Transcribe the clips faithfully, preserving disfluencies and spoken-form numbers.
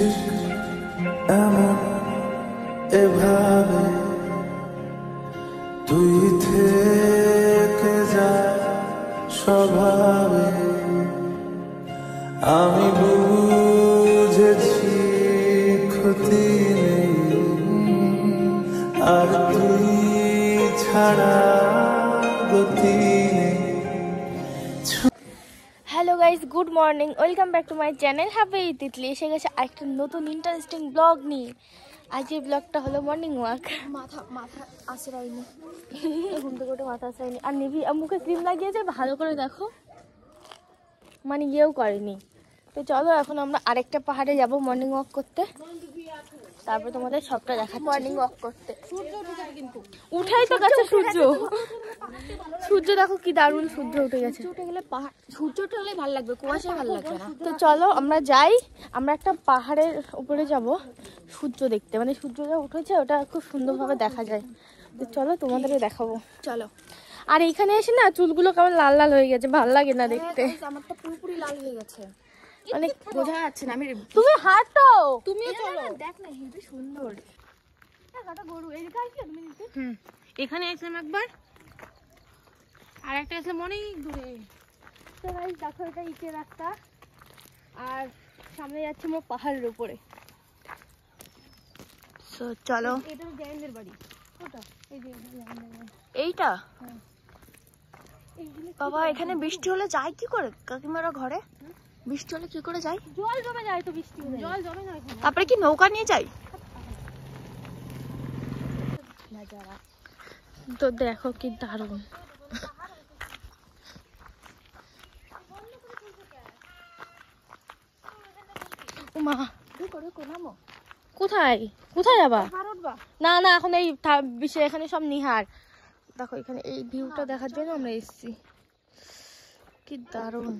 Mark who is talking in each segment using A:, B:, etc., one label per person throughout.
A: এমন এভাবে তুই থেকে যা স্বভাবে আমি বুঝেছি ক্ষতি নেই আর তুই ছাড়া গতি নেই।
B: Hello guys, good morning, welcome back to my channel happy Titli. এসে গেছে একটা নতুন ইন্টারেস্টিং ব্লগ নিয়ে। আজকের ব্লগটা হলো মর্নিং ওয়াক।
C: মাথা মাথা আশ্রয়নি,
B: ঘুম থেকে ওটা মাথা আশ্রয়নি। আর নিবি মুখে ক্রিম লাগিয়েছে, ভালো করে দেখো, মানে ইয়েও করেনি। তো চলো এখন আমরা আরেকটা পাহাড়ে যাব মর্নিং ওয়াক করতে, তারপর তোমাদের সবটা দেখা।
C: মর্নিং ওয়াক করতে
B: কিন্তু উঠেই তো গেছে সূর্য। সূর্য দেখো কি দারুণ, সূর্য উঠে গেছে।
C: উঠে গেলে পাহাড় সূর্য উঠে গেলে ভালো লাগবে, কুয়াশায় ভালো লাগবে না।
B: তো চলো আমরা যাই, আমরা একটা পাহাড়ের উপরে যাব সূর্য দেখতে, মানে সূর্যটা উঠেছে, ওটা খুব সুন্দরভাবে দেখা যায়। তো চলো তোমাদেরকে দেখাবো,
C: চলো।
B: আর এখানে এসে না চুলগুলো কেমন লাল লাল হয়ে গেছে, ভালো লাগে না দেখতে।
C: আমারটা পুরোপুরি লাল হয়ে গেছে,
B: মানে
C: বোঝা যাচ্ছে না। আমি
B: তুমি হাঁটো,
C: তুমিও চলো, দেখ না হেবি সুন্দর।
B: গরু এদিকে আসলে তুমি নিতে।
C: হুম, এখানে আসলাম একবার, আর একটা আসলে অনেক দূরে।
B: তো গাইস দেখো, এটা ইটের রাস্তা, আর সামনে যাচ্ছে আমরা পাহাড়ের উপরে।
C: তো চলো।
B: এটা জয়েন্টের বাড়ি, কোথা? এই যে
C: এইটা
B: হ্যাঁ।
C: বাবা, এখানে বৃষ্টি হলে যায় কি করে কাকিমারা ঘরে? বৃষ্টি হলে কি করে যায়?
B: জল জমে যায় তো, বৃষ্টি হলে জল জমে যায়।
C: তারপরে কি নৌকা নিয়ে যায়?
B: তো দেখো কি দারুণ। মা কোথায় কোথায় যাবা? না না, এখন এই বিষয় এখানে সব নিহার। দেখো এখানে এই ভিউটা দেখার জন্য আমরা এসেছি, কি দারুণ।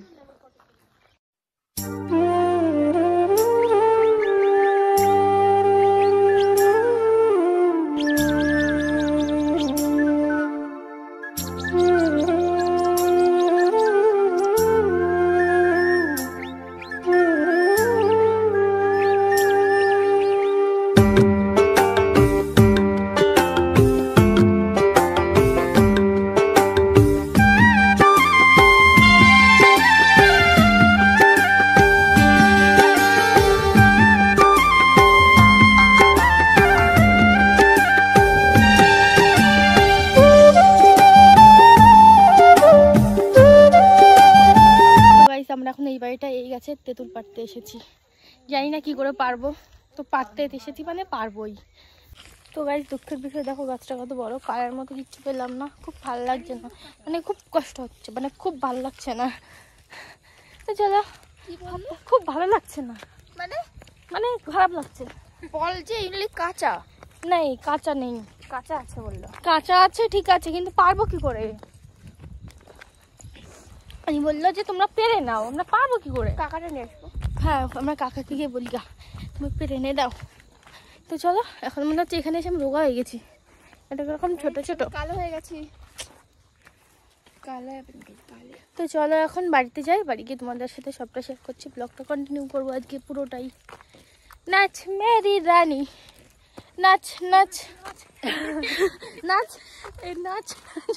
B: আমরা এখন এই বাড়িটা এই গাছের তেঁতুল পাড়তে এসেছি, জানি না কি করে পারবো, তো পাড়তে এসেছি মানে পারবোই। তো গাছ দুঃখের বিষয় দেখো, গাছটা কত বড়, পাড়ার মতো কিচ্ছু পেলাম না, খুব ভালো লাগছে না, মানে খুব কষ্ট হচ্ছে, মানে খুব ভালো লাগছে না। তো চলো, খুব ভালো লাগছে না,
C: মানে
B: মানে খারাপ লাগছে।
C: বল যে এগুলি কাঁচা
B: নেই, কাঁচা নেই,
C: কাঁচা আছে বললো।
B: কাঁচা আছে ঠিক আছে, কিন্তু পারবো কি করে? আমি বললো যে তোমরা পেরে নাও, আমরা পারবো কি করে?
C: কাকাটা নিয়ে আসবো।
B: হ্যাঁ, আমরা কাকাকে গিয়ে বলি গা তুমি পেরে এনে দাও। তো চলো, এখন মনে হচ্ছে এখানে এসে আমি রোগা হয়ে গেছি, এটা এরকম ছোট ছোট
C: কালো হয়ে গেছি, কালো।
B: তো চলো এখন বাড়িতে যাই, বাড়ি গিয়ে তোমাদের সাথে সবটা শেয়ার করছি, ব্লগটা কন্টিনিউ করবো আজকে পুরোটাই। নাচ মেরি রানী, নাচ নাচ নাচ এই নাচ।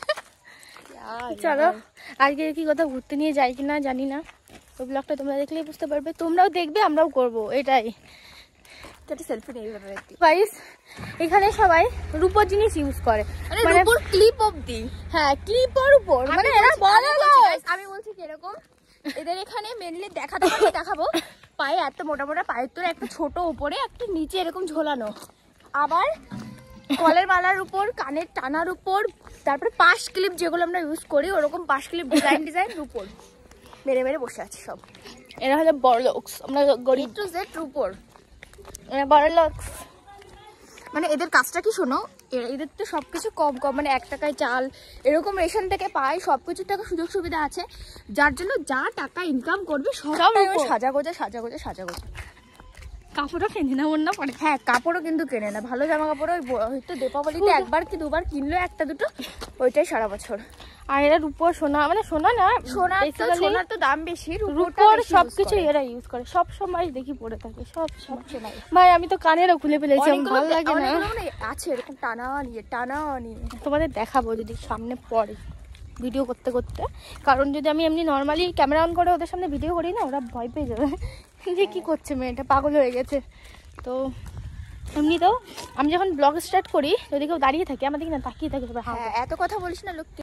B: চলো আজকে কি কথা ঘুরতে নিয়ে যাই কিনা জানি না, ওই ব্লগটা তোমরা দেখলেই বুঝতে পারবে, তোমরাও দেখবে আমরাও করবো, এটাই।
C: সেলফি নিয়ে
B: গাইস এখানে সবাই রূপোর জিনিস ইউজ করে,
C: মানে রূপোর ক্লিপ অবধি।
B: হ্যাঁ, ক্লিপের উপর, মানে এরা বলে না।
C: আমি বলছি কিরকম, এদের এখানে মেনলি দেখাতে দেখাবো পায়ে এত মোটা মোটা পায়ের তোর একটা ছোট উপরে একটা নিচে এরকম ঝোলানো, আবার কলের মালার উপর, কানের টানার উপর, তারপরে পাশ ক্লিপ যেগুলো আমরা ইউজ করি ওরকম পাশ ক্লিপ ডিজাইন ডিজাইন উপর মেরে মেরে বসে আছে সব।
B: এরা হলো বড় লোক, আমরা গরিব।
C: টু জেড উপর
B: এরা বড় লোক।
C: মানে এদের কাজটা কি শোনো, এদের তো সবকিছু কম কম, মানে এক টাকায় চাল এরকম রেশন থেকে পায়, সবকিছুর টাকা সুযোগ সুবিধা আছে, যার জন্য যা টাকা ইনকাম করবে সব সাজা গোজা সাজা গোজা সাজা গোজা।
B: কাপড়ও কেনে না, ওর না পরে।
C: হ্যাঁ, কাপড়ও কিন্তু কেনে না, ভালো জামা কাপড় হয়তো দীপাবলিতে একবার কি দুবার কিনলো একটা দুটো, ওইটাই সারা বছর।
B: আর এরা রূপোর সোনা মানে সোনা না
C: সোনার তো সোনার তো দাম বেশি,
B: রূপোর সবকিছু এরা ইউজ করে, সব সময় দেখি পরে থাকে সব সময়। ভাই আমি তো কানেরও খুলে ফেলেছি, ভালো লাগে না
C: আছে এরকম টানা নিয়ে টানা নিয়ে।
B: তোমাদের দেখাবো যদি সামনে পড়ে ভিডিও করতে করতে, কারণ যদি আমি এমনি নর্মালি ক্যামেরা অন করে ওদের সামনে ভিডিও করি না, ওরা ভয় পেয়ে যাবে যে কি করছে মেয়েটা, পাগল হয়ে গেছে। তো এমনিতেও আমি যখন ব্লগ স্টার্ট করি যদি কেউ দাঁড়িয়ে থাকে আমার দিকে না তাকিয়ে থাকে।
C: হ্যাঁ এত কথা বলিস না লোককে।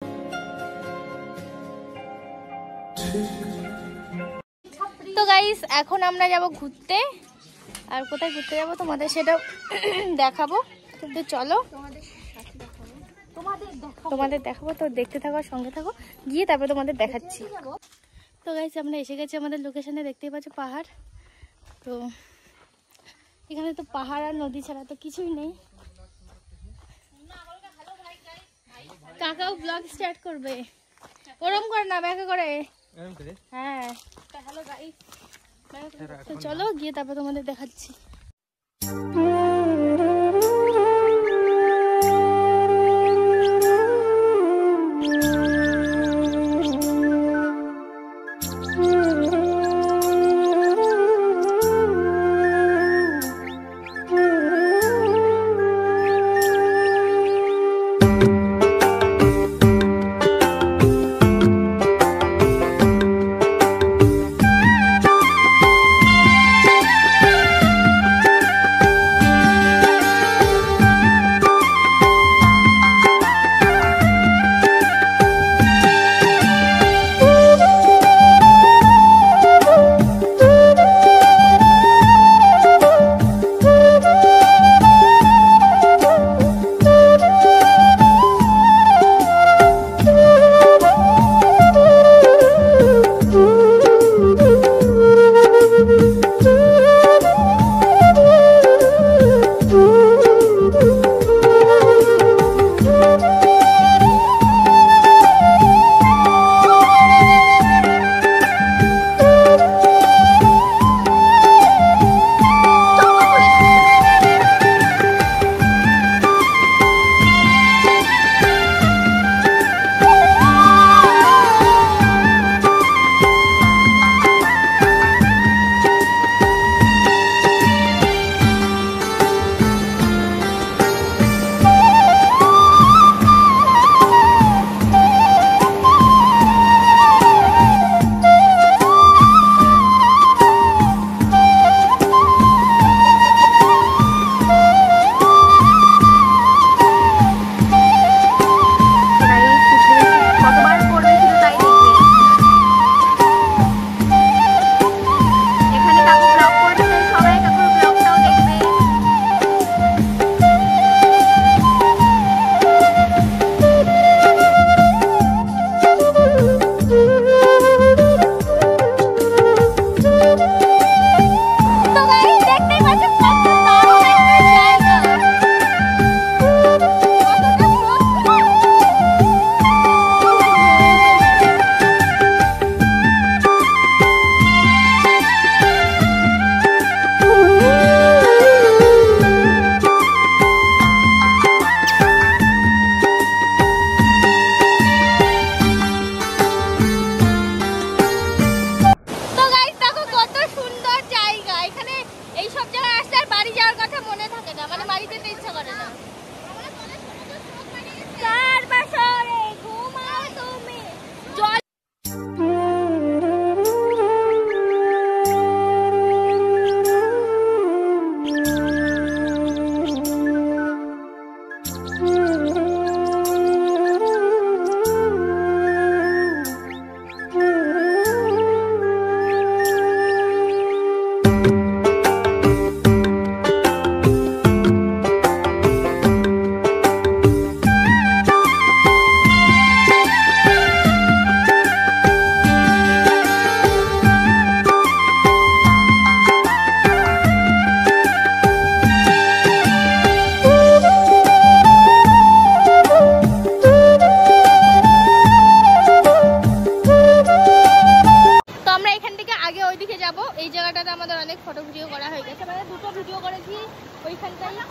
B: তো গাইস এখন আমরা যাব ঘুরতে, আর কোথায় ঘুরতে যাব তোমাদের সেটা দেখাবো, কিন্তু চলো তোমাদের দেখাবো। তো দেখতে থাকো, সঙ্গে থাকো, গিয়ে তারপরে তোমাদের দেখাচ্ছি। তো গাইস আমরা এসে গেছি আমাদের লোকেশনে, দেখতেই পাচ্ছ পাহাড়। তো এখানে তো পাহাড় আর নদী ছাড়া তো কিছুই নেই। কাকাও ব্লগ স্টার্ট করবে, ওরম করে না ব্যাকে করে। হ্যাঁ তো চলো গিয়ে তারপর তোমাদের দেখাচ্ছি।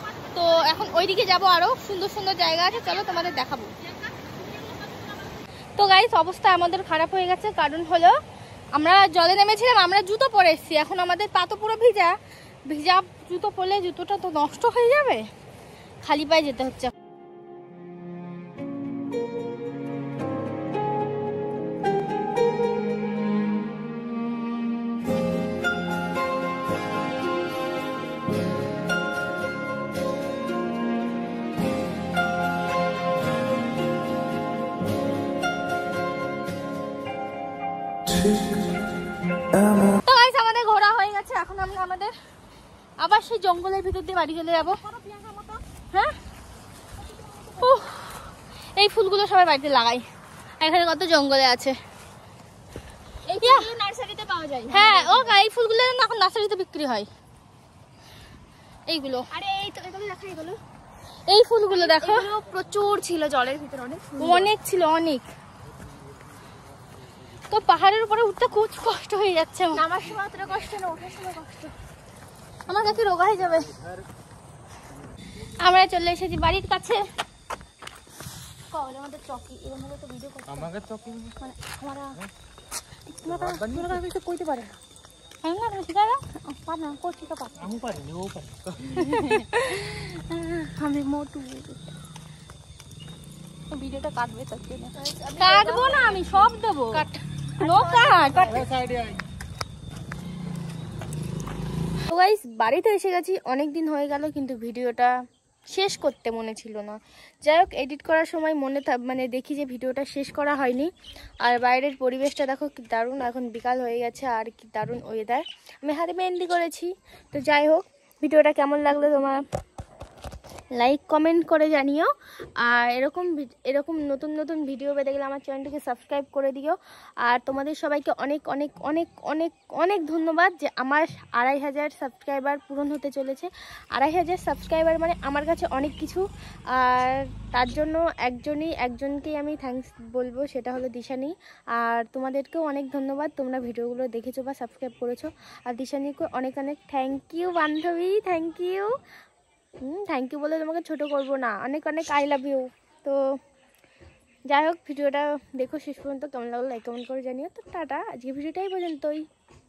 B: ওইদিকে যাবো, আরো সুন্দর সুন্দর জায়গা আছে, চলো তোমাদের দেখাবো। তো গাইস অবস্থা আমাদের খারাপ হয়ে গেছে, কারণ হলো আমরা জলে নেমেছিলাম, আমরা জুতো পরে এসেছি, এখন আমাদের পা তো পুরো ভিজা ভিজা জুতো পরলে জুতোটা তো নষ্ট হয়ে যাবে, খালি পায়ে যেতে হচ্ছে। তো গাইস আমাদের ঘোরা হয়ে গেছে, এখন আমরা আমাদের আবার সেই জঙ্গলের ভিতর দিয়ে বাড়ি চলে যাবো। হ্যাঁ, এই ফুলগুলো সবাই বাড়িতে লাগাই, এখানে কত জঙ্গলে আছে।
C: এই ফুলগুলো নার্সারিতে পাওয়া যায়।
B: হ্যাঁ, ও এই ফুলগুলো এখন নার্সারিতে বিক্রি হয়। এইগুলো,
C: আরে এই তো এগুলো দেখো, এগুলো
B: এই ফুলগুলো দেখো,
C: প্রচুর ছিল জলের ভিতরে, অনেক
B: অনেক ছিল অনেক। তো পাহাড়ের উপরে উঠতে খুব কষ্ট হয়ে যাচ্ছে,
C: নামার সময় অতটা কষ্ট না, ওঠার সময় কষ্ট।
B: আমার কাছে রোগা হয়ে যাবে। আমরা চলে এসেছি বাড়ির কাছে।
C: আমাদের চকি এর মধ্যে তো ভিডিও করতে
A: আমাকে চকি
C: মানে আমরা
B: তোমরা কিছু কইতে পারে না, আমি না শিখা না পার না করছি তো পার,
A: আমি পারি না, ও পারি।
B: আমি মোটু ভিডিওটা কাটবে তো, কাটবো না, আমি সব দেবো, কাট নো কাট। তো গাইস বাড়িতে এসে গেছি, অনেক দিন হয়ে গেল, কিন্তু ভিডিওটা শেষ করতে মনে ছিল না। যাই হোক, এডিট করার সময় মনে মানে দেখি যে ভিডিওটা শেষ করা হয়নি। আর বাইরের পরিবেশটা দেখো কি দারুণ, এখন বিকাল হয়ে গেছে আর কি দারুণ ওয়েদার। আমি হাতে মেহেন্দি করেছি। তো যাই হোক, ভিডিওটা কেমন লাগলো তোমার লাইক কমেন্ট করে জানিও, আর এরকম এরকম নতুন নতুন ভিডিও পেতে গেলে আমার চ্যানেলটিকে সাবস্ক্রাইব করে দিও। আর তোমাদের সবাইকে অনেক অনেক অনেক অনেক অনেক ধন্যবাদ যে আমার আড়াই হাজার সাবস্ক্রাইবার পূরণ হতে চলেছে। আড়াই হাজার সাবস্ক্রাইবার মানে আমার কাছে অনেক কিছু, আর তার জন্য একজনই একজনকেই আমি থ্যাঙ্কস বলবো, সেটা হলো দিশানি। আর তোমাদেরকেও অনেক ধন্যবাদ, তোমরা ভিডিওগুলো দেখেছো বা সাবস্ক্রাইব করেছো। আর দিশানিকে অনেক অনেক থ্যাংক ইউ বান্ধবী, thank you. Hmm thank you বলে তোমাকে ছোট করব না, অনেক অনেক আই লাভ ইউ। তো যাই হোক, ভিডিওটা দেখো শেষ পর্যন্ত, কেমন লাগলো লাইক কমেন্ট করে জানিও। তো টাটা, আজকে ভিডিওটাই পর্যন্তই।